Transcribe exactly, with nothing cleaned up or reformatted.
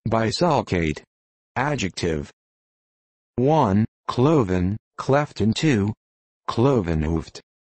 Bisulcate. Adjective. one. Cloven, cleft, and two. Clovenhoofd.